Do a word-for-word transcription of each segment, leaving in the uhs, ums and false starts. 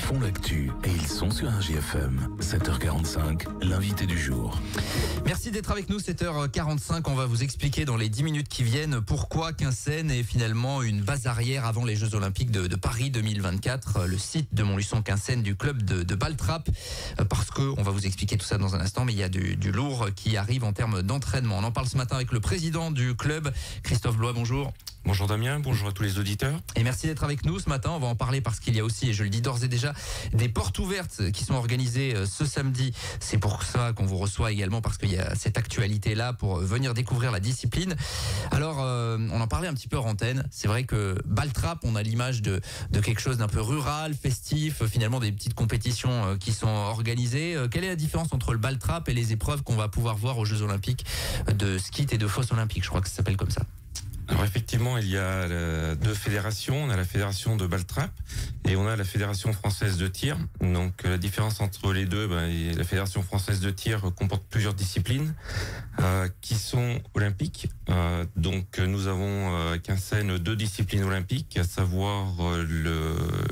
font l'actu et ils sont sur un J F M. sept heures quarante-cinq, l'invité du jour. Merci d'être avec nous, sept heures quarante-cinq. On va vous expliquer dans les dix minutes qui viennent pourquoi Quinssaines est finalement une base arrière avant les Jeux Olympiques de, de Paris deux mille vingt-quatre. Le site de Montluçon-Quinssaines du club de, de Baltrap. Parce que, on va vous expliquer tout ça dans un instant, mais il y a du, du lourd qui arrive en termes d'entraînement. On en parle ce matin avec le président du club, Christophe Blois. Bonjour. Bonjour Damien, bonjour à tous les auditeurs. Et merci d'être avec nous ce matin. On va en parler parce qu'il y a aussi, et je le dis d'ores et déjà, des portes ouvertes qui sont organisées ce samedi. C'est pour ça qu'on vous reçoit également, parce qu'il y a cette actualité-là pour venir découvrir la discipline. Alors, euh, on en parlait un petit peu hors antenne. C'est vrai que Baltrap, on a l'image de, de quelque chose d'un peu rural, festif, finalement des petites compétitions qui sont organisées. Quelle est la différence entre le Baltrap et les épreuves qu'on va pouvoir voir aux Jeux Olympiques de ski et de fosse olympique? Je crois que ça s'appelle comme ça. Alors effectivement, il y a deux fédérations. On a la fédération de Baltrap et on a la fédération française de tir. Donc la différence entre les deux, ben, la fédération française de tir comporte plusieurs disciplines euh, qui sont olympiques. Euh, donc nous avons euh, à Quinssaines deux disciplines olympiques, à savoir euh, le,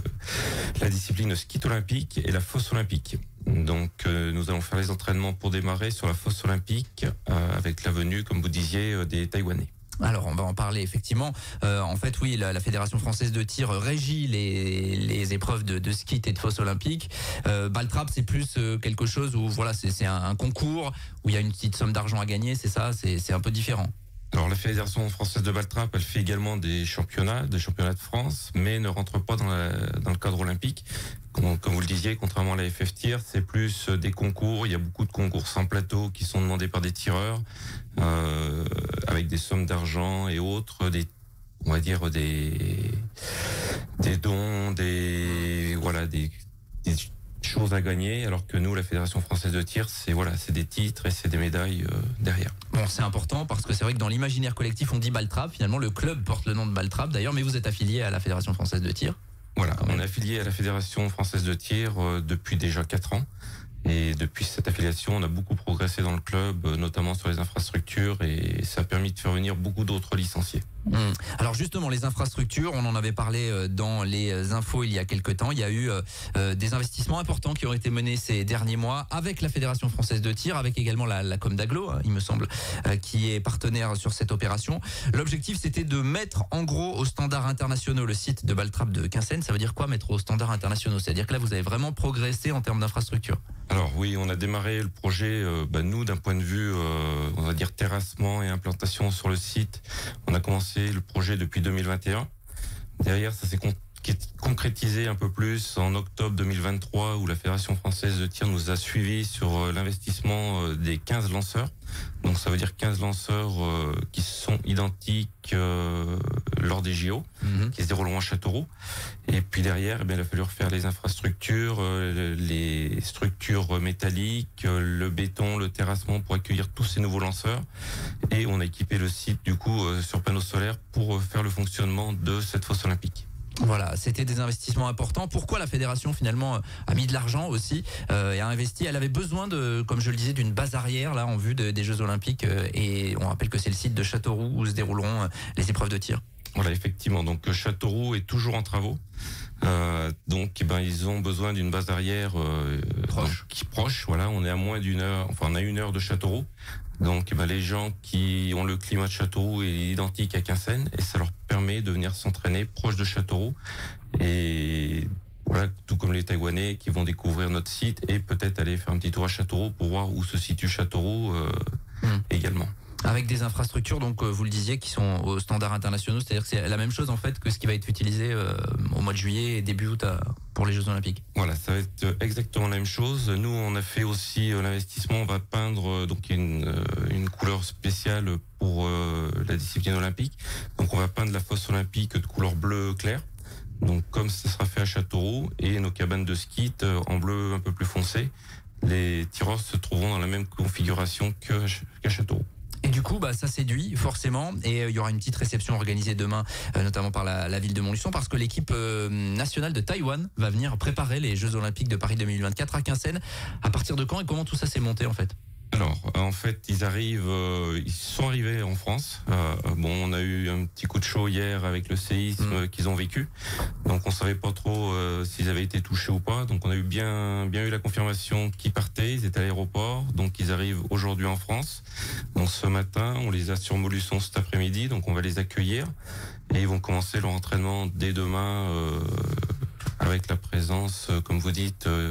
la discipline ski olympique et la fosse olympique. Donc euh, nous allons faire les entraînements pour démarrer sur la fosse olympique euh, avec la venue, comme vous disiez, euh, des Taïwanais. Alors on va en parler effectivement. Euh, en fait, oui, la, la Fédération française de tir régit les, les épreuves de, de ski et de fosse olympique. Euh, Baltrap, c'est plus euh, quelque chose où voilà, c'est, c'est un, un concours où il y a une petite somme d'argent à gagner. C'est ça, c'est, c'est un peu différent. Alors la Fédération française de Baltrap, elle fait également des championnats, des championnats de France, mais ne rentre pas dans, la, dans le cadre olympique. Comme, comme vous le disiez, contrairement à la F F Tir, c'est plus des concours. Il y a beaucoup de concours sans plateau qui sont demandés par des tireurs, euh, avec des sommes d'argent et autres, des, on va dire des, des dons, des, voilà, des, des choses à gagner, alors que nous, la Fédération française de tir, c'est voilà, c'est des titres et c'est des médailles euh, derrière. Bon, c'est important parce que c'est vrai que dans l'imaginaire collectif, on dit Baltrap. Finalement, le club porte le nom de Baltrap d'ailleurs, mais vous êtes affilié à la Fédération française de tir. Voilà, on est affilié à la Fédération française de tir euh, depuis déjà quatre ans. Et depuis cette affiliation, on a beaucoup progressé dans le club, notamment sur les infrastructures, et ça a permis de faire venir beaucoup d'autres licenciés. Mmh. Alors justement, les infrastructures, on en avait parlé dans les infos il y a quelques temps. Il y a eu euh, des investissements importants qui ont été menés ces derniers mois avec la Fédération française de tir, avec également la, la Com d'Aglo, hein, il me semble, euh, qui est partenaire sur cette opération. L'objectif, c'était de mettre en gros aux standards internationaux le site de Baltrap de Quinssaines. Ça veut dire quoi, mettre aux standards internationaux? C'est-à-dire que là, vous avez vraiment progressé en termes d'infrastructures. Alors oui, on a démarré le projet, euh, bah, nous, d'un point de vue, euh, on va dire, terrassement et implantation sur le site. On a commencé le projet depuis deux mille vingt et un. Derrière, ça s'est con- concrétisé un peu plus en octobre deux mille vingt-trois, où la Fédération française de tir nous a suivis sur euh, l'investissement euh, des quinze lanceurs. Donc ça veut dire quinze lanceurs euh, qui sont identiques euh, lors des J O, mmh. qui se dérouleront à Châteauroux. Et puis derrière, eh bien, il a fallu refaire les infrastructures, euh, les structures métalliques, euh, le béton, le terrassement pour accueillir tous ces nouveaux lanceurs. Et on a équipé le site du coup euh, sur panneaux solaires pour euh, faire le fonctionnement de cette fosse olympique. Voilà, c'était des investissements importants. Pourquoi la fédération finalement a mis de l'argent aussi euh, et a investi? Elle avait besoin de, comme je le disais, d'une base arrière là en vue de, des Jeux Olympiques. Euh, et on rappelle que c'est le site de Châteauroux où se dérouleront euh, les épreuves de tir. Voilà, effectivement. Donc Châteauroux est toujours en travaux. Euh, donc, eh ben, ils ont besoin d'une base arrière euh, proche. Donc, qui proche. Voilà, on est à moins d'une heure. Enfin, on a une heure de Châteauroux. Donc, eh ben, les gens qui ont le climat de Châteauroux est identique à Quinssaines et ça leur permet de venir s'entraîner proche de Châteauroux. Et voilà, tout comme les Taïwanais qui vont découvrir notre site et peut-être aller faire un petit tour à Châteauroux pour voir où se situe Châteauroux euh, mmh. également. Avec des infrastructures, donc vous le disiez, qui sont aux standards internationaux, c'est-à-dire que c'est la même chose en fait que ce qui va être utilisé euh, au mois de juillet et début août à, pour les Jeux Olympiques. Voilà, ça va être exactement la même chose. Nous, on a fait aussi euh, l'investissement, on va peindre euh, donc une, euh, une couleur spéciale pour euh, la discipline olympique. Donc on va peindre la fosse olympique de couleur bleu clair. Donc comme ça sera fait à Châteauroux, et nos cabanes de ski euh, en bleu un peu plus foncé, les tireurs se trouveront dans la même configuration que, qu'à Châteauroux. Et du coup, bah, ça séduit forcément. Et euh, il y aura une petite réception organisée demain, euh, notamment par la, la ville de Montluçon, parce que l'équipe euh, nationale de Taïwan va venir préparer les Jeux Olympiques de Paris deux mille vingt-quatre à Quinssaines. À partir de quand et comment tout ça s'est monté en fait? Alors, en fait, ils arrivent, euh, ils sont arrivés en France. Euh, bon, on a eu un petit coup de chaud hier avec le séisme mmh. qu'ils ont vécu. Donc, on savait pas trop euh, s'ils avaient été touchés ou pas. Donc, on a eu bien, bien eu la confirmation qu'ils partaient. Ils étaient à l'aéroport. Donc, ils arrivent aujourd'hui en France. Donc, ce matin, on les a sur Montluçon cet après-midi. Donc, on va les accueillir et ils vont commencer leur entraînement dès demain. Euh, avec la présence, euh, comme vous dites, euh,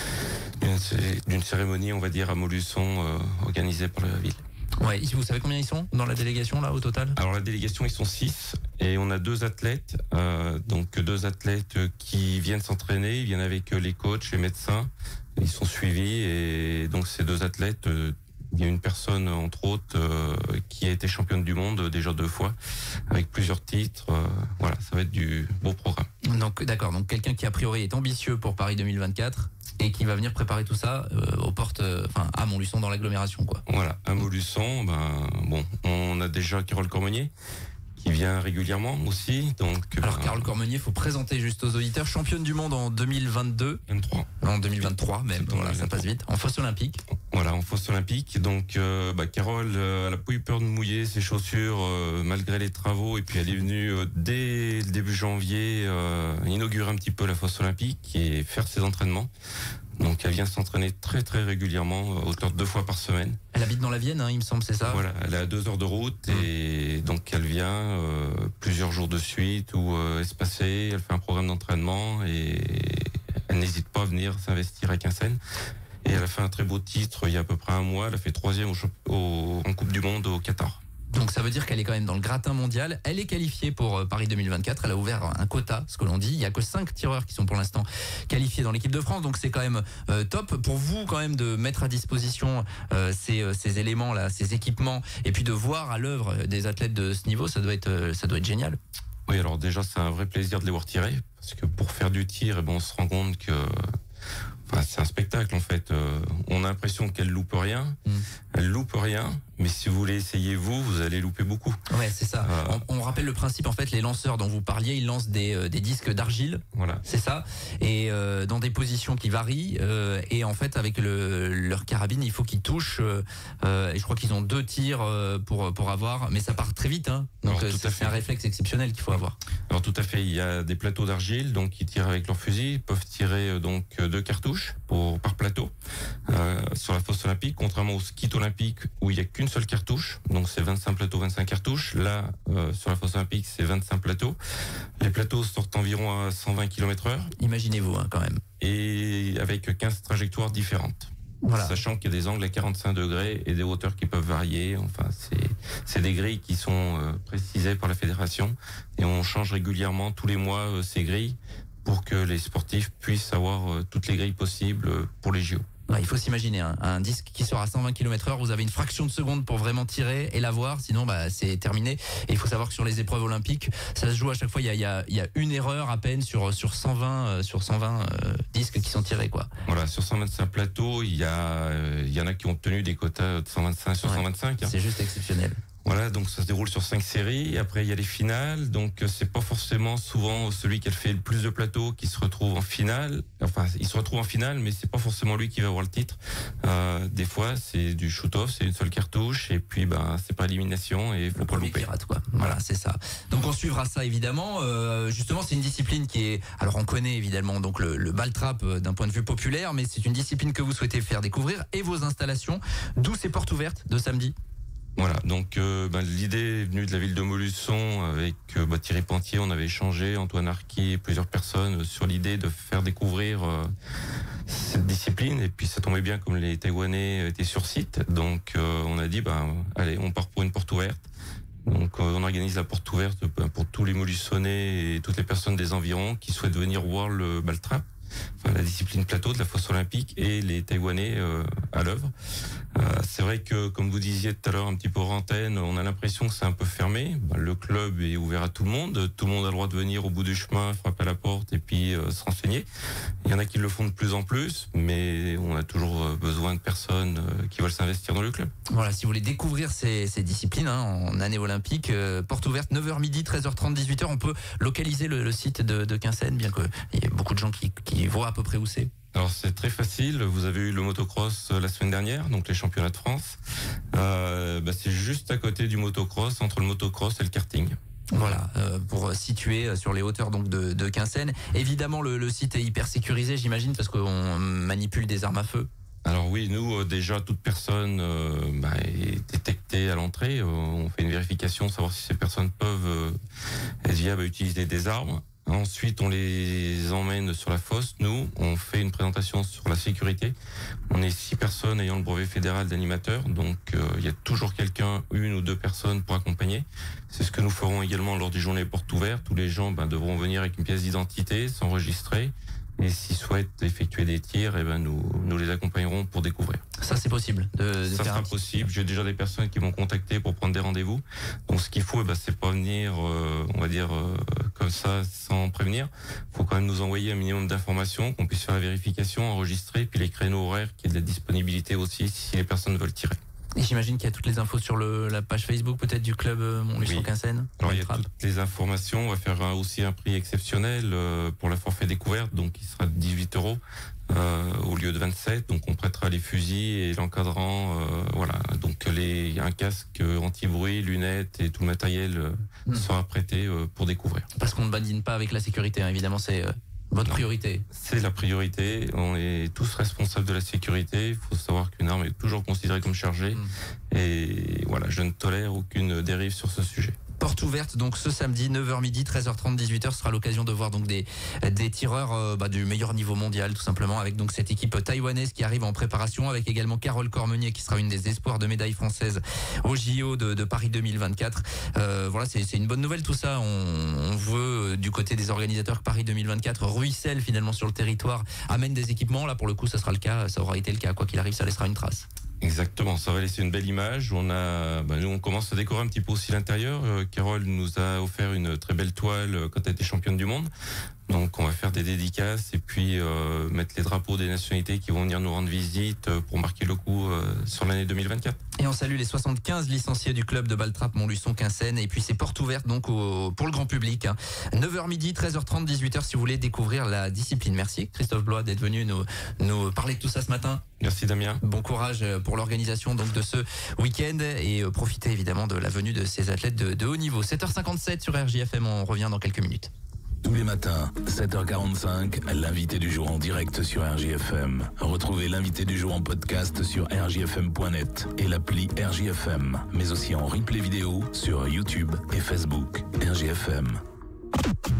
d'une cérémonie, on va dire, à Montluçon, euh, organisée par la ville. Ouais, vous savez combien ils sont dans la délégation, là, au total? Alors, la délégation, ils sont six, et on a deux athlètes, euh, donc deux athlètes qui viennent s'entraîner, ils viennent avec les coachs, les médecins, ils sont suivis, et donc ces deux athlètes... Euh, il y a une personne, entre autres, euh, qui a été championne du monde déjà deux fois, avec plusieurs titres. Euh, voilà, ça va être du beau programme. Donc, d'accord. Donc, quelqu'un qui, a priori, est ambitieux pour Paris deux mille vingt-quatre et qui va venir préparer tout ça euh, aux portes, euh, enfin, à Montluçon, dans l'agglomération, quoi. Voilà, à Montluçon, ben, bon, on a déjà Carole Cormenier, qui vient régulièrement aussi. Donc, alors, ben, Carole Cormenier, il faut présenter juste aux auditeurs, championne du monde en deux mille vingt-deux. vingt-trois. En deux mille vingt-trois même, voilà, ça passe vite. En fosse olympique. Voilà, en fosse olympique. Donc, euh, bah, Carole, euh, elle a pas eu peur de mouiller ses chaussures euh, malgré les travaux. Et puis, elle est venue euh, dès le début janvier euh, inaugurer un petit peu la fosse olympique et faire ses entraînements. Donc, elle vient s'entraîner très très régulièrement, à hauteur de deux fois par semaine. Elle habite dans la Vienne, hein, il me semble, c'est ça? Voilà, elle est à deux heures de route et mmh. donc elle vient euh, plusieurs jours de suite où euh, espacée, elle fait un programme d'entraînement et elle n'hésite pas à venir s'investir à Quinssaines. Et elle a fait un très beau titre il y a à peu près un mois. Elle a fait troisième au, au, en Coupe du Monde au Qatar. Donc ça veut dire qu'elle est quand même dans le gratin mondial. Elle est qualifiée pour Paris deux mille vingt-quatre. Elle a ouvert un quota, ce que l'on dit. Il n'y a que cinq tireurs qui sont pour l'instant qualifiés dans l'équipe de France. Donc c'est quand même euh, top pour vous quand même de mettre à disposition euh, ces, ces éléments là, ces équipements, et puis de voir à l'œuvre des athlètes de ce niveau. Ça doit être, euh, ça doit être génial. Oui, alors déjà c'est un vrai plaisir de les voir tirer, parce que pour faire du tir, eh ben, on se rend compte que enfin, c'est un spectacle en fait. Euh, on a l'impression qu'elle loupe rien. Mmh. Elle loupe rien. Mais si vous voulez essayer vous, vous allez louper beaucoup. Ouais, c'est ça. Euh... On, on rappelle le principe, en fait, les lanceurs dont vous parliez, ils lancent des, euh, des disques d'argile. Voilà. C'est ça. Et euh, dans des positions qui varient. Euh, et en fait, avec le, leur carabine, il faut qu'ils touchent. Euh, et je crois qu'ils ont deux tirs pour, pour avoir. Mais ça part très vite, hein. Donc c'est un réflexe exceptionnel qu'il faut avoir. Alors tout à fait. Il y a des plateaux d'argile, donc ils tirent avec leur fusil. Ils peuvent tirer donc deux cartouches pour, par plateau. Euh, sur la fosse olympique, contrairement au ski olympique où il n'y a qu'une seule cartouche, donc c'est vingt-cinq plateaux, vingt-cinq cartouches. Là, euh, sur la fosse olympique, c'est vingt-cinq plateaux. Les plateaux sortent environ à cent vingt kilomètres heure. Imaginez-vous, hein, quand même. Et avec quinze trajectoires différentes. Voilà. Sachant qu'il y a des angles à quarante-cinq degrés et des hauteurs qui peuvent varier. Enfin, c'est des grilles qui sont euh, précisées par la fédération. Et on change régulièrement, tous les mois, euh, ces grilles pour que les sportifs puissent avoir euh, toutes les grilles possibles euh, pour les J O. Il faut s'imaginer hein, un disque qui sort à cent vingt kilomètres heure, vous avez une fraction de seconde pour vraiment tirer et l'avoir, sinon bah, c'est terminé. Et il faut savoir que sur les épreuves olympiques, ça se joue à chaque fois, il y a, il y a, il y a une erreur à peine sur, sur cent vingt, euh, sur cent vingt euh, disques qui sont tirés, quoi. Voilà, sur cent vingt-cinq plateaux, il y, a, euh, il y en a qui ont obtenu des quotas de cent vingt-cinq sur ouais, cent vingt-cinq. Hein. C'est juste exceptionnel. Voilà, donc ça se déroule sur cinq séries. Après, il y a les finales. Donc, c'est pas forcément souvent celui qui a fait le plus de plateaux qui se retrouve en finale. Enfin, il se retrouve en finale, mais c'est pas forcément lui qui va avoir le titre. Euh, des fois, c'est du shoot-off, c'est une seule cartouche, et puis, ben, c'est pas élimination, et il faut pas louper. Pirate, quoi. Voilà, c'est ça. Donc, on suivra ça évidemment. Euh, justement, c'est une discipline qui est. Alors, on connaît évidemment donc le, le ball trap d'un point de vue populaire, mais c'est une discipline que vous souhaitez faire découvrir et vos installations. D'où ces portes ouvertes de samedi. Voilà, donc euh, ben, l'idée est venue de la ville de Montluçon avec euh, bah, Thierry Pantier, on avait échangé, Antoine Arqui et plusieurs personnes sur l'idée de faire découvrir euh, cette discipline. Et puis ça tombait bien comme les Taïwanais étaient sur site, donc euh, on a dit ben allez, on part pour une porte ouverte. Donc euh, on organise la porte ouverte ben, pour tous les Montluçonnais et toutes les personnes des environs qui souhaitent venir voir le ball trap. Enfin, la discipline plateau de la fosse olympique et les Taïwanais euh, à l'œuvre. Euh, c'est vrai que, comme vous disiez tout à l'heure un petit peu hors antenne, on a l'impression que c'est un peu fermé. Ben, le club est ouvert à tout le monde. Tout le monde a le droit de venir au bout du chemin, frapper à la porte et puis euh, se renseigner. Il y en a qui le font de plus en plus, mais on a toujours besoin de personnes euh, qui veulent s'investir dans le club. Voilà, si vous voulez découvrir ces, ces disciplines hein, en année olympique, euh, porte ouverte neuf heures midi, treize heures trente, dix-huit heures. On peut localiser le, le site de, de Quinssaines, bien qu'il y ait beaucoup de gens qui, qui voient à peu près où c'est. Alors c'est très facile, vous avez eu le motocross la semaine dernière, donc les championnats de France. Euh, bah, c'est juste à côté du motocross, entre le motocross et le karting. Voilà, euh, pour situer sur les hauteurs donc de, de Quinssaines. Évidemment, le, le site est hyper sécurisé, j'imagine, parce qu'on manipule des armes à feu. Alors oui, nous euh, déjà toute personne euh, bah, est détectée à l'entrée. Euh, on fait une vérification, savoir si ces personnes peuvent euh, être viables à utiliser des armes. Ensuite, on les emmène sur la fosse. Nous, on fait une présentation sur la sécurité. On est six personnes ayant le brevet fédéral d'animateur, donc euh, il y a toujours quelqu'un, une ou deux personnes pour accompagner. C'est ce que nous ferons également lors des journées portes ouvertes, où les gens ben, devront venir avec une pièce d'identité, s'enregistrer. Et s'ils souhaitent effectuer des tirs, eh ben nous, nous les accompagnerons pour découvrir. Ça, c'est possible de, de Ça faire sera un petit... possible. J'ai déjà des personnes qui m'ont contacté pour prendre des rendez-vous. Donc, ce qu'il faut, eh ben, c'est pas venir, euh, on va dire, euh, comme ça, sans prévenir. Il faut quand même nous envoyer un minimum d'informations, qu'on puisse faire la vérification, enregistrer, puis les créneaux horaires, qu'il y ait de la disponibilité aussi, si les personnes veulent tirer. Et j'imagine qu'il y a toutes les infos sur le, la page Facebook peut-être du club euh, Montluçon-Quinssaines. Alors il y a toutes les informations. On va faire un, aussi un prix exceptionnel euh, pour la forfait découverte, donc il sera de dix-huit euros euh, au lieu de vingt-sept. Donc on prêtera les fusils et l'encadrant, euh, voilà. Donc les un casque anti-bruit, lunettes et tout le matériel euh, mmh. sera prêté euh, pour découvrir. Parce qu'on ne badine pas avec la sécurité, hein, évidemment, c'est euh... votre priorité. C'est la priorité. On est tous responsables de la sécurité. Il faut savoir qu'une arme est toujours considérée comme chargée. Mmh. Et voilà, je ne tolère aucune dérive sur ce sujet. Porte ouverte donc ce samedi neuf heures midi, treize heures trente, dix-huit heures, ce sera l'occasion de voir donc des des tireurs euh, bah, du meilleur niveau mondial tout simplement, avec donc cette équipe taïwanaise qui arrive en préparation, avec également Carole Cormenier qui sera une des espoirs de médaille française au J O de, de Paris deux mille vingt-quatre. Euh, voilà, c'est c'est une bonne nouvelle tout ça. On, on veut du côté des organisateurs que Paris deux mille vingt-quatre ruisselle finalement sur le territoire, amène des équipements. Là pour le coup ça sera le cas, ça aura été le cas, quoi qu'il arrive ça laissera une trace. Exactement, ça va laisser une belle image. On a, bah nous, on commence à décorer un petit peu aussi l'intérieur. Euh, Carole nous a offert une très belle toile quand elle était championne du monde. Donc, on va faire des dédicaces et puis euh, mettre les drapeaux des nationalités qui vont venir nous rendre visite pour marquer le coup euh, sur l'année deux mille vingt-quatre. Et on salue les soixante-quinze licenciés du club de Baltrap Montluçon-Quinssaines. Et puis, c'est porte ouverte donc au, pour le grand public. Hein. neuf heures midi, treize heures trente, dix-huit heures si vous voulez découvrir la discipline. Merci Christophe Blois d'être venu nous, nous parler de tout ça ce matin. Merci Damien. Bon courage pour l'organisation donc de ce week-end et profitez évidemment de la venue de ces athlètes de, de haut niveau. sept heures cinquante-sept sur R J F M, on revient dans quelques minutes. Tous les matins, sept heures quarante-cinq, l'invité du jour en direct sur R J F M. Retrouvez l'invité du jour en podcast sur r j f m point net et l'appli R J F M, mais aussi en replay vidéo sur YouTube et Facebook. R J F M.